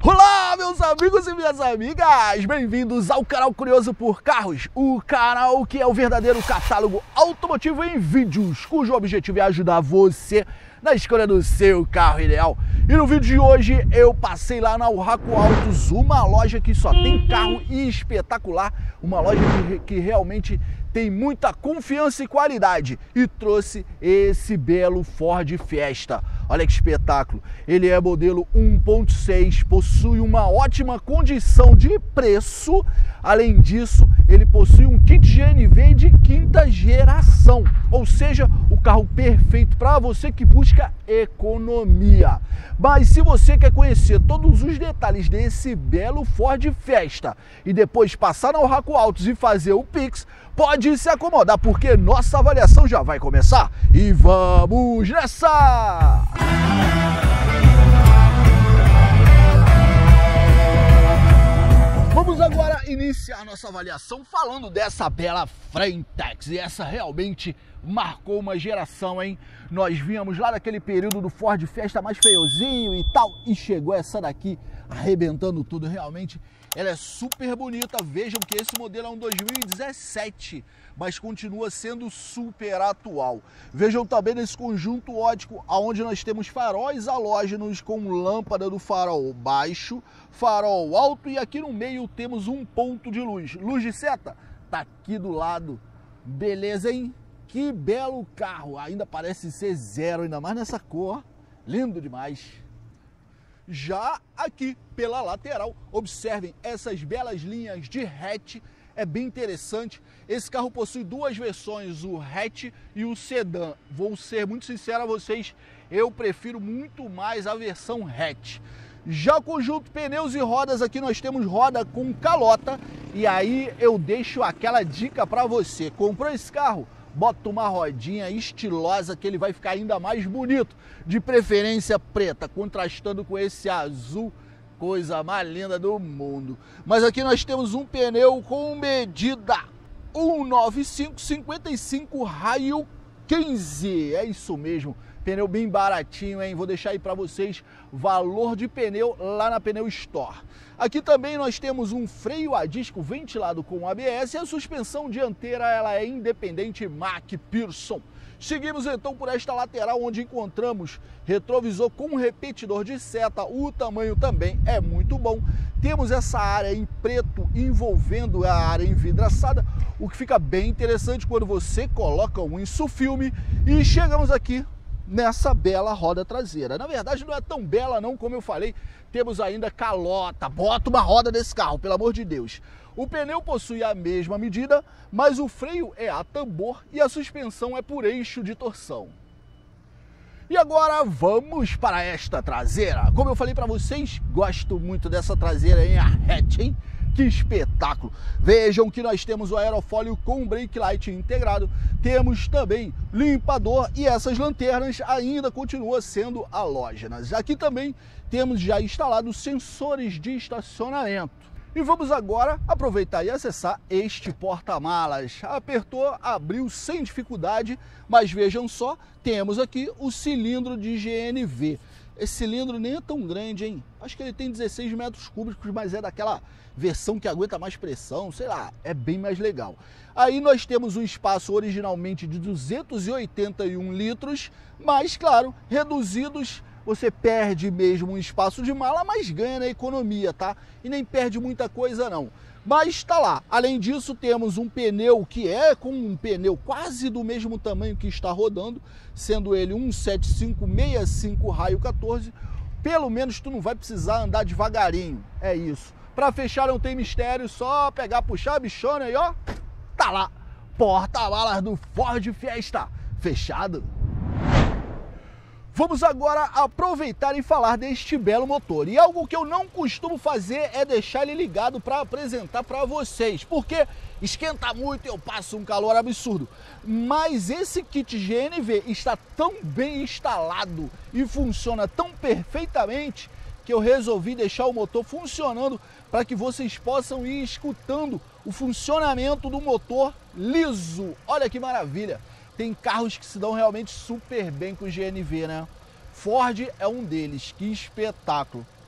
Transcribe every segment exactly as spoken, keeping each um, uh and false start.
Olá, meus amigos e minhas amigas! Bem-vindos ao canal Curioso por Carros, o canal que é o verdadeiro catálogo automotivo em vídeos, cujo objetivo é ajudar você na escolha do seu carro ideal. E no vídeo de hoje eu passei lá na Urraco Autos, uma loja que só tem carro espetacular, uma loja que, que realmente tem muita confiança e qualidade, e trouxe esse belo Ford Fiesta. Olha que espetáculo! Ele é modelo um ponto seis, possui uma ótima condição de preço. Além disso, ele possui um kit G N V de quinta geração, ou seja, o carro perfeito para você que busca economia. Mas se você quer conhecer todos os detalhes desse belo Ford Fiesta e depois passar na Urraco Autos e fazer o Pix, pode se acomodar, porque nossa avaliação já vai começar. E vamos nessa! Vamos agora iniciar nossa avaliação falando dessa bela Frentex, e essa realmente marcou uma geração, hein? Nós vínhamos lá daquele período do Ford Fiesta mais feiozinho e tal, e chegou essa daqui arrebentando tudo. Realmente ela é super bonita. Vejam que esse modelo é um dois mil e dezessete, mas continua sendo super atual. Vejam também nesse conjunto ótico, onde nós temos faróis halógenos com lâmpada do farol baixo, farol alto, e aqui no meio temos um ponto de luz. Luz de seta tá aqui do lado. Beleza, hein? Que belo carro! Ainda parece ser zero, ainda mais nessa cor. Lindo demais! Já aqui pela lateral, observem essas belas linhas de hatch, é bem interessante. Esse carro possui duas versões, o hatch e o sedã. Vou ser muito sincero a vocês, eu prefiro muito mais a versão hatch. Já o conjunto pneus e rodas, aqui nós temos roda com calota, e aí eu deixo aquela dica para você. Comprou esse carro? Bota uma rodinha estilosa que ele vai ficar ainda mais bonito, de preferência preta, contrastando com esse azul, coisa mais linda do mundo. Mas aqui nós temos um pneu com medida um nove cinco cinquenta e cinco raio quinze, é isso mesmo, pneu bem baratinho, hein? Vou deixar aí para vocês valor de pneu lá na Pneu Store. Aqui também nós temos um freio a disco ventilado com A B S, e a suspensão dianteira ela é independente McPherson. Seguimos então por esta lateral, onde encontramos retrovisor com repetidor de seta. O tamanho também é muito bom. Temos essa área em preto envolvendo a área envidraçada, o que fica bem interessante quando você coloca um insufilme. E chegamos aqui nessa bela roda traseira. Na verdade não é tão bela não, como eu falei, temos ainda calota. Bota uma roda desse carro, pelo amor de Deus. O pneu possui a mesma medida, mas o freio é a tambor e a suspensão é por eixo de torção. E agora vamos para esta traseira. Como eu falei para vocês, gosto muito dessa traseira em hatch, hein? Que espetáculo! Vejam que nós temos o aerofólio com brake light integrado, temos também limpador, e essas lanternas ainda continuam sendo halógenas. Aqui também temos já instalados sensores de estacionamento. E vamos agora aproveitar e acessar este porta-malas. Apertou, abriu sem dificuldade, mas vejam só, temos aqui o cilindro de G N V. Esse cilindro nem é tão grande, hein? Acho que ele tem dezesseis metros cúbicos, mas é daquela versão que aguenta mais pressão, sei lá, é bem mais legal. Aí nós temos um espaço originalmente de duzentos e oitenta e um litros, mas claro, reduzidos, você perde mesmo um espaço de mala, mas ganha na economia, tá? E nem perde muita coisa não. Mas está lá. Além disso, temos um pneu que é com um pneu quase do mesmo tamanho que está rodando, sendo ele um sete cinco sessenta e cinco raio quatorze. Pelo menos tu não vai precisar andar devagarinho, é isso. Para fechar não tem mistério, só pegar, puxar a bichona e ó, tá lá. Porta-malas do Ford Fiesta, fechado. Vamos agora aproveitar e falar deste belo motor. E algo que eu não costumo fazer é deixar ele ligado para apresentar para vocês, porque esquenta muito e eu passo um calor absurdo. Mas esse kit G N V está tão bem instalado e funciona tão perfeitamente que eu resolvi deixar o motor funcionando para que vocês possam ir escutando o funcionamento do motor liso. Olha que maravilha! Tem carros que se dão realmente super bem com o G N V, né? Ford é um deles, que espetáculo.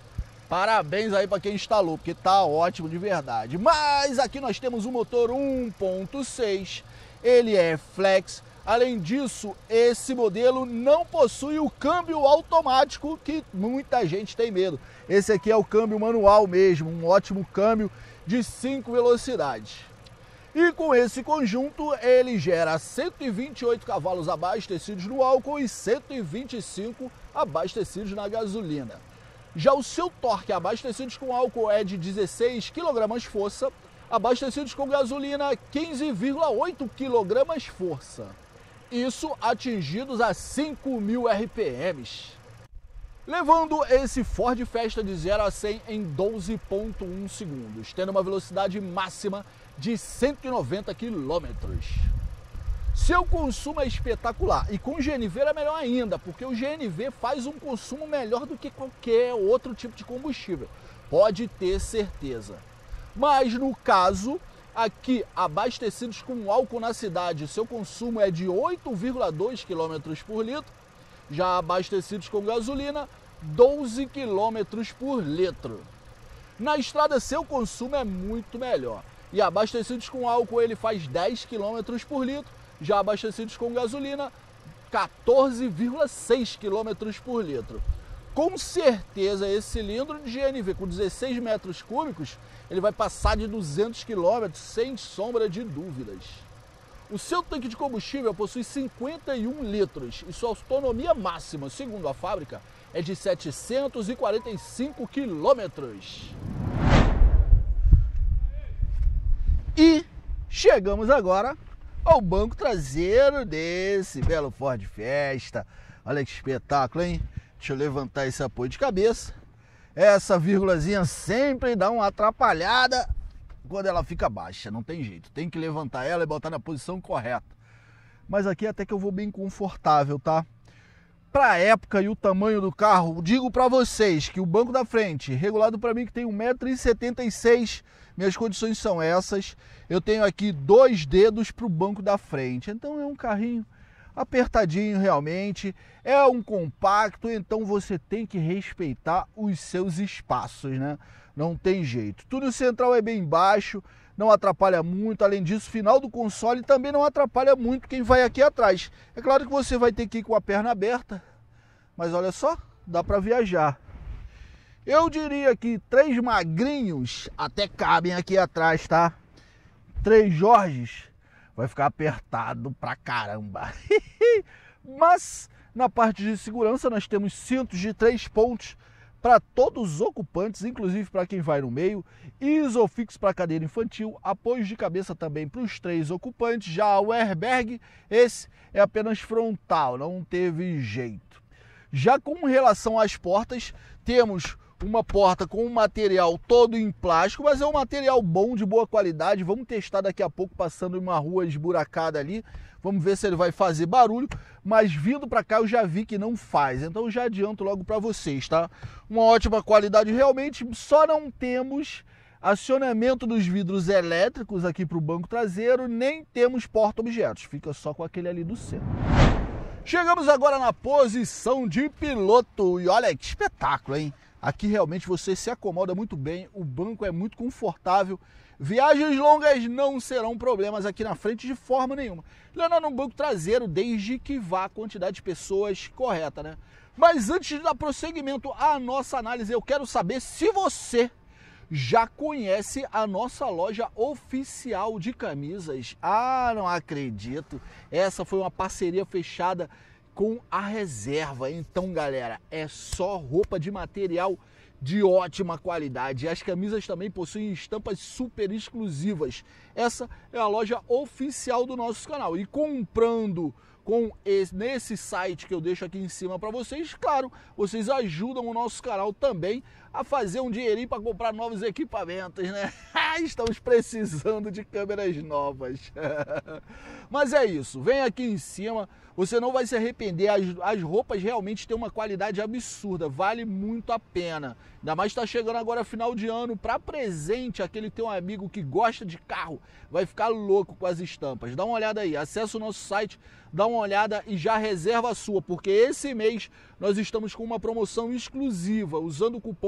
Parabéns aí para quem instalou, porque tá ótimo de verdade. Mas aqui nós temos um motor um ponto seis, ele é flex. Além disso, esse modelo não possui o câmbio automático, que muita gente tem medo. Esse aqui é o câmbio manual mesmo, um ótimo câmbio de cinco velocidades. E com esse conjunto, ele gera cento e vinte e oito cavalos abastecidos no álcool e cento e vinte e cinco abastecidos na gasolina. Já o seu torque abastecidos com álcool é de dezesseis quilos-força, abastecidos com gasolina quinze vírgula oito quilos-força. Isso atingidos a cinco mil R P Ms. Levando esse Ford Fiesta de zero a cem em doze ponto um segundos, tendo uma velocidade máxima de cento e noventa quilômetros. Seu consumo é espetacular e com o G N V é melhor ainda, porque o G N V faz um consumo melhor do que qualquer outro tipo de combustível, pode ter certeza. Mas no caso, aqui abastecidos com álcool na cidade, seu consumo é de oito vírgula dois quilômetros por litro, já abastecidos com gasolina, doze quilômetros por litro. Na estrada seu consumo é muito melhor e abastecidos com álcool ele faz dez quilômetros por litro, já abastecidos com gasolina, quatorze vírgula seis quilômetros por litro. Com certeza esse cilindro de G N V com dezesseis metros cúbicos, ele vai passar de duzentos quilômetros sem sombra de dúvidas. O seu tanque de combustível possui cinquenta e um litros e sua autonomia máxima, segundo a fábrica, é de setecentos e quarenta e cinco quilômetros. E chegamos agora ao banco traseiro desse belo Ford Fiesta. Olha que espetáculo, hein? Deixa eu levantar esse apoio de cabeça. Essa vírgulazinha sempre dá uma atrapalhada quando ela fica baixa, não tem jeito. Tem que levantar ela e botar na posição correta. Mas aqui até que eu vou bem confortável, tá? Para a época e o tamanho do carro, digo para vocês que o banco da frente, regulado para mim que tem um metro e setenta e seis, minhas condições são essas. Eu tenho aqui dois dedos para o banco da frente, então é um carrinho apertadinho realmente, é um compacto, então você tem que respeitar os seus espaços, né? Não tem jeito. Túnel central é bem baixo, não atrapalha muito, além disso, o final do console também não atrapalha muito quem vai aqui atrás. É claro que você vai ter que ir com a perna aberta, mas olha só, dá para viajar. Eu diria que três magrinhos até cabem aqui atrás, tá? Três Jorges vai ficar apertado pra caramba. Mas na parte de segurança nós temos cintos de três pontos para todos os ocupantes, inclusive para quem vai no meio, isofix para cadeira infantil, apoios de cabeça também para os três ocupantes. Já o airbag, esse é apenas frontal, não teve jeito. Já com relação às portas, temos uma porta com um material todo em plástico, mas é um material bom, de boa qualidade. Vamos testar daqui a pouco passando em uma rua esburacada ali. Vamos ver se ele vai fazer barulho, mas vindo para cá eu já vi que não faz. Então eu já adianto logo para vocês, tá? Uma ótima qualidade realmente, só não temos acionamento dos vidros elétricos aqui para o banco traseiro, nem temos porta-objetos. Fica só com aquele ali do centro. Chegamos agora na posição de piloto e olha que espetáculo, hein? Aqui realmente você se acomoda muito bem, o banco é muito confortável, viagens longas não serão problemas aqui na frente de forma nenhuma. Lembrando, no banco traseiro, desde que vá a quantidade de pessoas correta, né? Mas antes de dar prosseguimento à nossa análise, eu quero saber se você já conhece a nossa loja oficial de camisas. Ah, não acredito, essa foi uma parceria fechada com a Reserva. Então, galera, é só roupa de material de ótima qualidade. As camisas também possuem estampas super exclusivas. Essa é a loja oficial do nosso canal. E comprando com esse, nesse site que eu deixo aqui em cima para vocês, claro, vocês ajudam o nosso canal também a fazer um dinheirinho para comprar novos equipamentos, né? Estamos precisando de câmeras novas. Mas é isso, vem aqui em cima, você não vai se arrepender, as, as roupas realmente têm uma qualidade absurda, vale muito a pena. Ainda mais está chegando agora final de ano, para presente, aquele teu amigo que gosta de carro, vai ficar louco com as estampas. Dá uma olhada aí, acessa o nosso site, dá uma olhada e já reserva a sua, porque esse mês nós estamos com uma promoção exclusiva, usando o cupom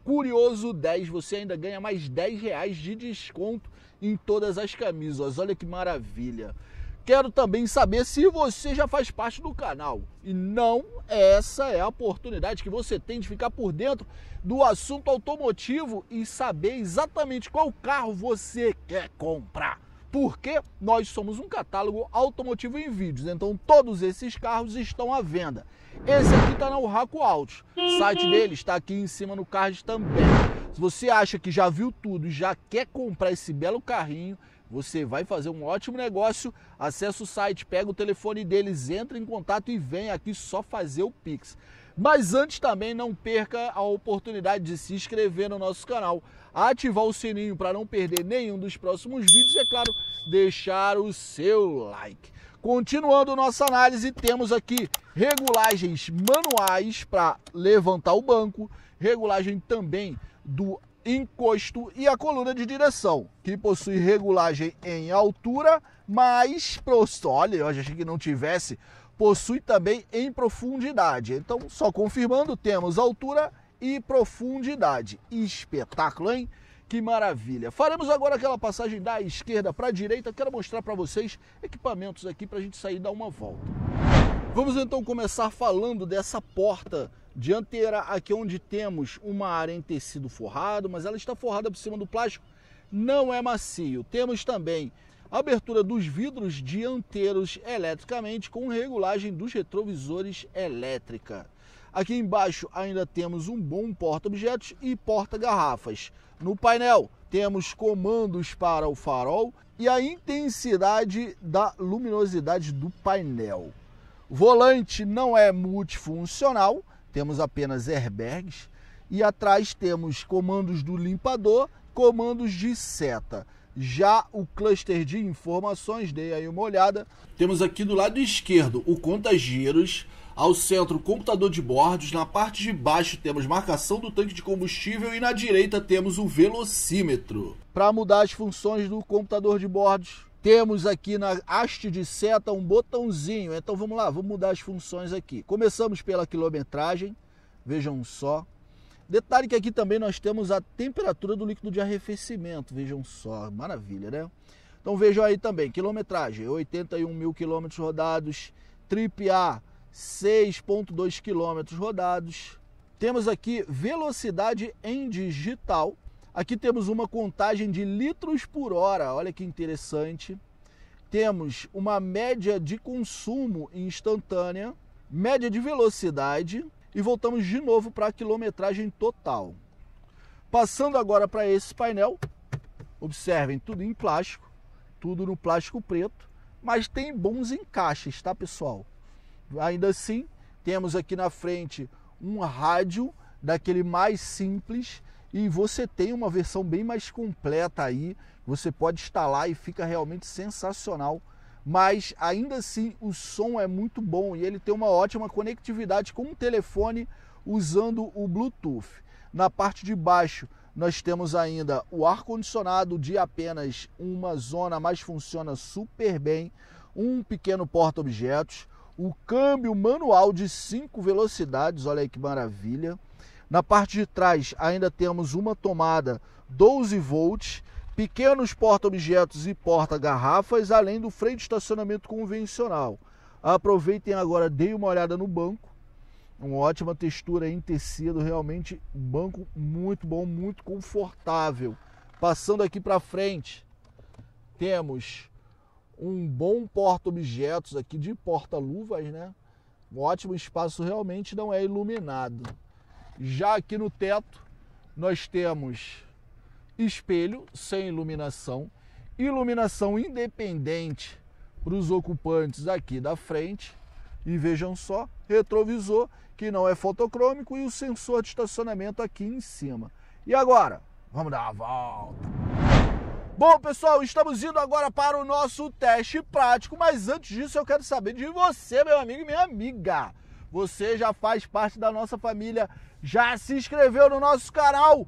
Curioso dez, você ainda ganha mais dez reais de desconto em todas as camisas. Olha que maravilha. Quero também saber se você já faz parte do canal. E não, essa é a oportunidade que você tem de ficar por dentro do assunto automotivo e saber exatamente qual carro você quer comprar. Porque nós somos um catálogo automotivo em vídeos, então todos esses carros estão à venda. Esse aqui está na Urraco Autos, o site dele está aqui em cima no card também. Se você acha que já viu tudo e já quer comprar esse belo carrinho, você vai fazer um ótimo negócio, acessa o site, pega o telefone deles, entra em contato e vem aqui só fazer o Pix. Mas antes também não perca a oportunidade de se inscrever no nosso canal, ativar o sininho para não perder nenhum dos próximos vídeos e, é claro, deixar o seu like. Continuando nossa análise, temos aqui regulagens manuais para levantar o banco, regulagem também do encosto e a coluna de direção, que possui regulagem em altura, mas, olha, eu achei que não tivesse, possui também em profundidade. Então, só confirmando, temos altura e profundidade. Espetáculo, hein? Que maravilha! Faremos agora aquela passagem da esquerda para a direita. Quero mostrar para vocês equipamentos aqui para a gente sair e dar uma volta. Vamos então começar falando dessa porta dianteira, aqui onde temos uma área em tecido forrado, mas ela está forrada por cima do plástico, não é macio. Temos também a abertura dos vidros dianteiros eletricamente com regulagem dos retrovisores elétrica. Aqui embaixo ainda temos um bom porta-objetos e porta-garrafas. No painel temos comandos para o farol e a intensidade da luminosidade do painel. O volante não é multifuncional, temos apenas airbags e atrás temos comandos do limpador, comandos de seta. Já o cluster de informações, dei aí uma olhada. Temos aqui do lado esquerdo o conta-giros, ao centro o computador de bordos, na parte de baixo temos marcação do tanque de combustível e na direita temos o velocímetro. Para mudar as funções do computador de bordos, temos aqui na haste de seta um botãozinho. Então vamos lá, vamos mudar as funções aqui. Começamos pela quilometragem, vejam só. Detalhe que aqui também nós temos a temperatura do líquido de arrefecimento, vejam só, maravilha, né? Então vejam aí também, quilometragem, oitenta e um mil quilômetros rodados, trip A, seis vírgula dois quilômetros rodados. Temos aqui velocidade em digital. Aqui temos uma contagem de litros por hora, olha que interessante. Temos uma média de consumo instantânea, média de velocidade e voltamos de novo para a quilometragem total. Passando agora para esse painel, observem, tudo em plástico, tudo no plástico preto, mas tem bons encaixes, tá, pessoal? Ainda assim, temos aqui na frente um rádio daquele mais simples e você tem uma versão bem mais completa aí, você pode instalar e fica realmente sensacional, mas ainda assim o som é muito bom e ele tem uma ótima conectividade com o telefone usando o Bluetooth. Na parte de baixo nós temos ainda o ar-condicionado de apenas uma zona, mas funciona super bem, um pequeno porta-objetos, o câmbio manual de cinco velocidades, olha aí que maravilha. Na parte de trás ainda temos uma tomada doze volts, pequenos porta-objetos e porta-garrafas, além do freio de estacionamento convencional. Aproveitem agora, deem uma olhada no banco, uma ótima textura em tecido, realmente um banco muito bom, muito confortável. Passando aqui para frente, temos um bom porta-objetos aqui de porta-luvas, né? Um ótimo espaço, realmente não é iluminado. Já aqui no teto, nós temos espelho sem iluminação, iluminação independente para os ocupantes aqui da frente. E vejam só, retrovisor que não é fotocrômico e o sensor de estacionamento aqui em cima. E agora, vamos dar uma volta. Bom, pessoal, estamos indo agora para o nosso teste prático, mas antes disso eu quero saber de você, meu amigo e minha amiga. Você já faz parte da nossa família? Já se inscreveu no nosso canal?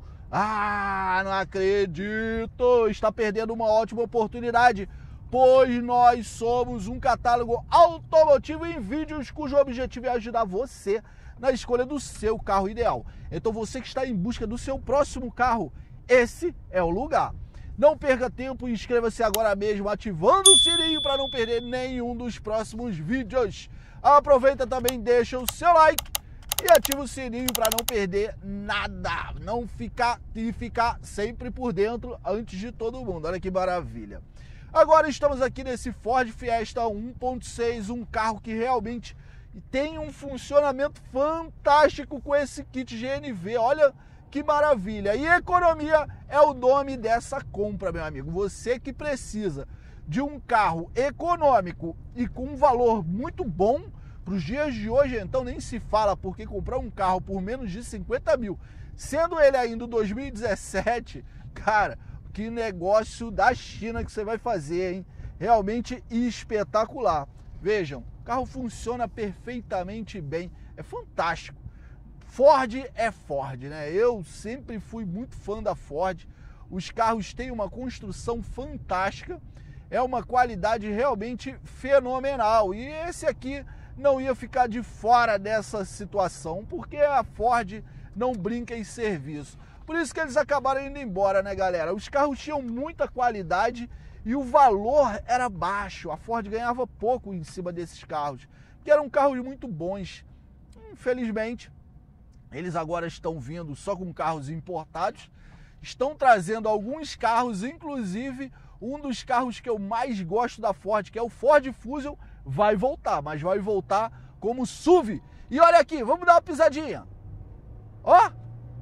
Ah, não acredito! Está perdendo uma ótima oportunidade, pois nós somos um catálogo automotivo em vídeos cujo objetivo é ajudar você na escolha do seu carro ideal. Então você que está em busca do seu próximo carro, esse é o lugar. Não perca tempo e inscreva-se agora mesmo, ativando o sininho para não perder nenhum dos próximos vídeos. Aproveita também, deixa o seu like e ativa o sininho para não perder nada. Não ficar e ficar sempre por dentro antes de todo mundo. Olha que maravilha. Agora estamos aqui nesse Ford Fiesta um ponto seis, um carro que realmente tem um funcionamento fantástico com esse kit G N V. Olha que maravilha! E economia é o nome dessa compra, meu amigo. Você que precisa de um carro econômico e com um valor muito bom para os dias de hoje, então nem se fala, porque comprar um carro por menos de cinquenta mil, sendo ele ainda dois mil e dezessete, cara, que negócio da China que você vai fazer, hein? Realmente espetacular. Vejam, o carro funciona perfeitamente bem, é fantástico. Ford é Ford, né? Eu sempre fui muito fã da Ford. Os carros têm uma construção fantástica, é uma qualidade realmente fenomenal. E esse aqui não ia ficar de fora dessa situação, porque a Ford não brinca em serviço. Por isso que eles acabaram indo embora, né, galera? Os carros tinham muita qualidade e o valor era baixo. A Ford ganhava pouco em cima desses carros, porque eram carros muito bons. Infelizmente, eles agora estão vindo só com carros importados, estão trazendo alguns carros, inclusive um dos carros que eu mais gosto da Ford, que é o Ford Fusion, vai voltar, mas vai voltar como S U V. E olha aqui, vamos dar uma pisadinha. Ó!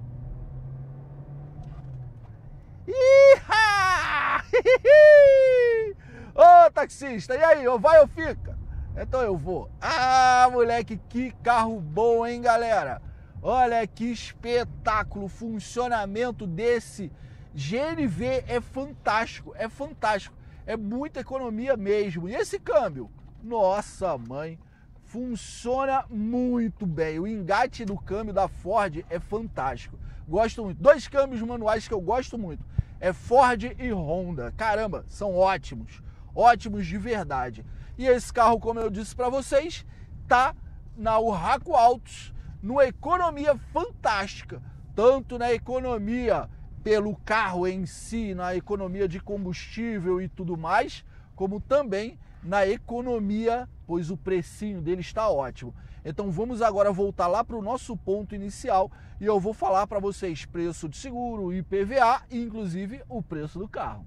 Ô, taxista, e aí, ou vai ou fica? Então eu vou. Ah, moleque, que carro bom, hein, galera? Olha que espetáculo, o funcionamento desse G N V é fantástico, é fantástico, é muita economia mesmo. E esse câmbio, nossa mãe, funciona muito bem. O engate do câmbio da Ford é fantástico, gosto muito. Dois câmbios manuais que eu gosto muito, é Ford e Honda. Caramba, são ótimos, ótimos de verdade. E esse carro, como eu disse para vocês, tá na Urraco Autos, numa economia fantástica, tanto na economia pelo carro em si, na economia de combustível e tudo mais, como também na economia, pois o precinho dele está ótimo. Então vamos agora voltar lá para o nosso ponto inicial e eu vou falar para vocês preço de seguro, I P V A e inclusive o preço do carro.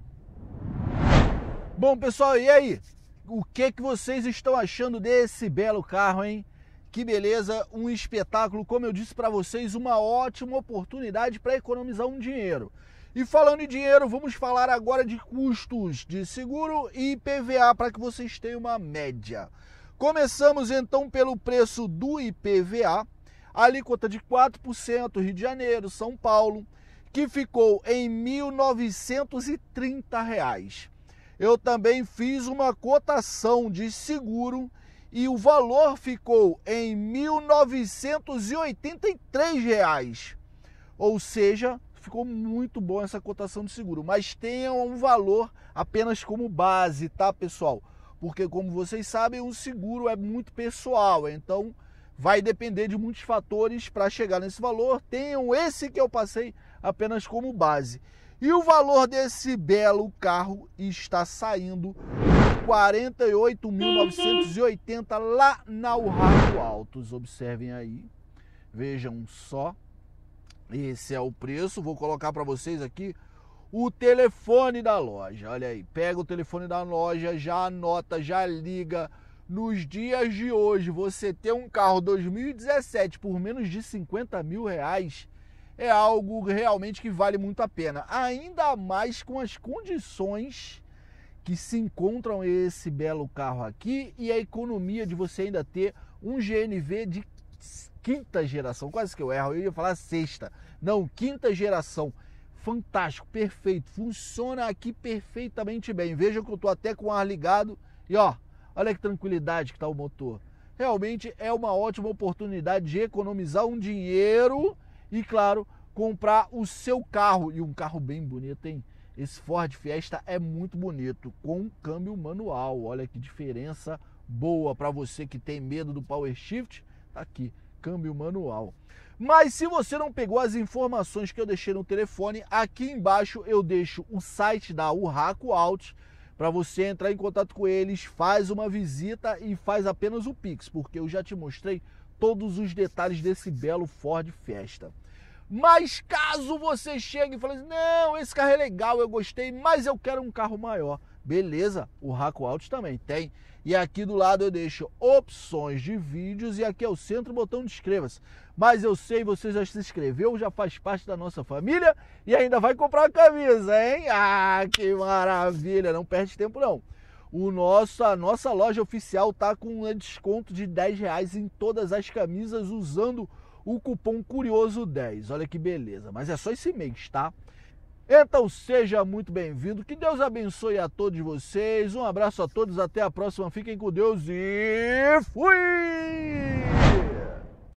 Bom, pessoal, e aí? O que que vocês estão achando desse belo carro, hein? Que beleza, um espetáculo, como eu disse para vocês, uma ótima oportunidade para economizar um dinheiro. E falando em dinheiro, vamos falar agora de custos de seguro e I P V A para que vocês tenham uma média. Começamos então pelo preço do I P V A, alíquota de quatro por cento, Rio de Janeiro, São Paulo, que ficou em mil novecentos e trinta reais. Eu também fiz uma cotação de seguro e o valor ficou em mil novecentos e oitenta e três reais. Ou seja, ficou muito bom essa cotação de seguro, mas tenha um valor apenas como base, tá, pessoal? Porque, como vocês sabem, o seguro é muito pessoal, então vai depender de muitos fatores para chegar nesse valor. Tenham esse que eu passei apenas como base. E o valor desse belo carro está saindo quarenta e oito mil novecentos e oitenta lá na Urraco Autos. Observem aí, vejam só, esse é o preço. Vou colocar para vocês aqui o telefone da loja. Olha aí, pega o telefone da loja, já anota, já liga. Nos dias de hoje, você ter um carro dois mil e dezessete por menos de cinquenta mil reais é algo realmente que vale muito a pena, ainda mais com as condições que se encontram esse belo carro aqui e a economia de você ainda ter um G N V de quinta geração. Quase que eu erro, eu ia falar sexta, não, quinta geração. Fantástico, perfeito, funciona aqui perfeitamente bem. Veja que eu tô até com o ar ligado e ó, olha que tranquilidade que tá o motor. Realmente é uma ótima oportunidade de economizar um dinheiro e, claro, comprar o seu carro. E um carro bem bonito, hein? Esse Ford Fiesta é muito bonito, com câmbio manual. Olha que diferença boa para você que tem medo do Power Shift. Tá aqui, câmbio manual. Mas se você não pegou as informações que eu deixei no telefone, aqui embaixo eu deixo o site da Urraco Autos para você entrar em contato com eles, faz uma visita e faz apenas o Pix, porque eu já te mostrei todos os detalhes desse belo Ford Fiesta. Mas caso você chegue e fale assim, não, esse carro é legal, eu gostei, mas eu quero um carro maior. Beleza, o Urraco Autos também tem. E aqui do lado eu deixo opções de vídeos e aqui é o centro, o botão de inscreva-se. Mas eu sei, você já se inscreveu, já faz parte da nossa família e ainda vai comprar a camisa, hein? Ah, que maravilha, não perde tempo não. O nosso, a nossa loja oficial tá com um desconto de dez reais em todas as camisas usando o cupom Curioso dez. Olha que beleza, mas é só esse mês, tá? Então seja muito bem-vindo, que Deus abençoe a todos vocês, um abraço a todos, até a próxima, fiquem com Deus e fui!